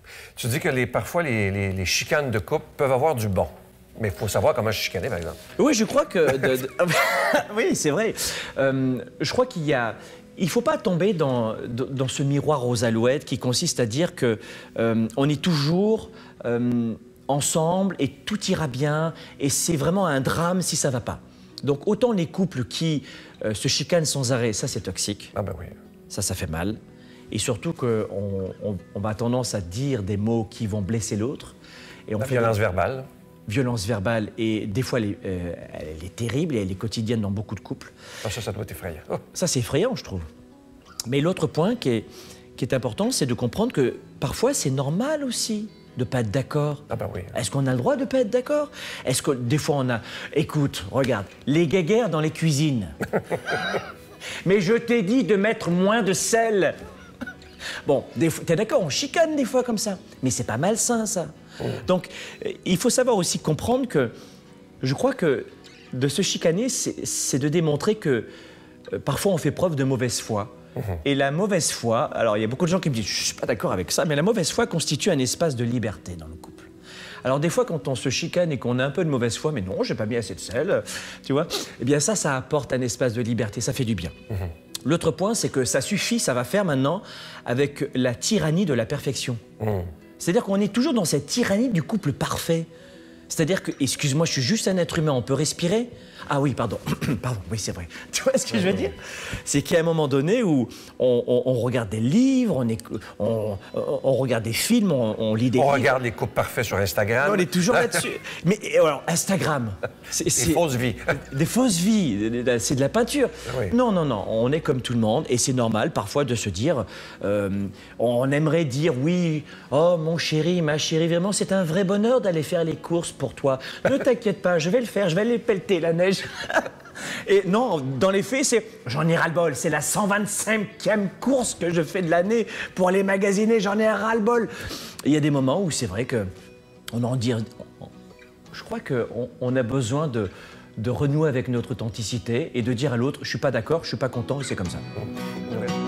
Tu dis que parfois, les chicanes de couple peuvent avoir du bon. Mais il faut savoir comment chicaner, par exemple. Oui, je crois que... Oui, c'est vrai. Je crois qu'il y a... Il ne faut pas tomber dans ce miroir aux alouettes qui consiste à dire que on est toujours ensemble et tout ira bien et c'est vraiment un drame si ça ne va pas. Donc autant les couples qui se chicanent sans arrêt, ça c'est toxique. Ah ben oui. Ça fait mal. Et surtout qu'on a tendance à dire des mots qui vont blesser l'autre. La violence verbale. Violence verbale, et des fois elle est terrible et elle est quotidienne dans beaucoup de couples. Ah, ça doit être effrayant. Oh. Ça c'est effrayant, je trouve. Mais l'autre point qui est important, c'est de comprendre que parfois c'est normal aussi de ne pas être d'accord. Ah ben oui. Est-ce qu'on a le droit de ne pas être d'accord? Est-ce que des fois on a... Écoute, regarde, les guéguerres dans les cuisines. Mais je t'ai dit de mettre moins de sel. Bon, t'es d'accord, on chicane des fois comme ça. Mais c'est pas malsain, ça. Donc, il faut savoir aussi comprendre que, je crois que de se chicaner, c'est de démontrer que parfois on fait preuve de mauvaise foi. Et la mauvaise foi, alors il y a beaucoup de gens qui me disent « je ne suis pas d'accord avec ça », mais la mauvaise foi constitue un espace de liberté dans le couple. Alors des fois, quand on se chicane et qu'on a un peu de mauvaise foi, mais non, j'ai pas mis assez de sel, tu vois, eh bien ça apporte un espace de liberté, ça fait du bien. L'autre point, c'est que ça suffit, ça va faire maintenant avec la tyrannie de la perfection. C'est-à-dire qu'on est toujours dans cette tyrannie du couple parfait. C'est-à-dire que, excuse-moi, je suis juste un être humain, on peut respirer? Ah oui, pardon, pardon, oui, c'est vrai. Tu vois ce que je veux dire? C'est qu'à un moment donné où on regarde des livres, on regarde des films, on lit des livres. On regarde les couples parfaits sur Instagram. On est toujours là-dessus. Mais alors, Instagram, c'est... Des fausses vies. Des fausses vies, c'est de la peinture. Oui. Non, non, non, on est comme tout le monde et c'est normal parfois de se dire, on aimerait dire oui, oh mon chéri, ma chérie, vraiment c'est un vrai bonheur d'aller faire les courses pour toi. Ne t'inquiète pas, je vais le faire, je vais aller pelleter la neige. Et non, dans les faits, c'est j'en ai ras-le-bol, c'est la 125e course que je fais de l'année pour aller magasiner, j'en ai ras-le-bol. Il y a des moments où c'est vrai que on en dit, je crois qu'on a besoin de renouer avec notre authenticité et de dire à l'autre, je suis pas d'accord, je suis pas content et c'est comme ça.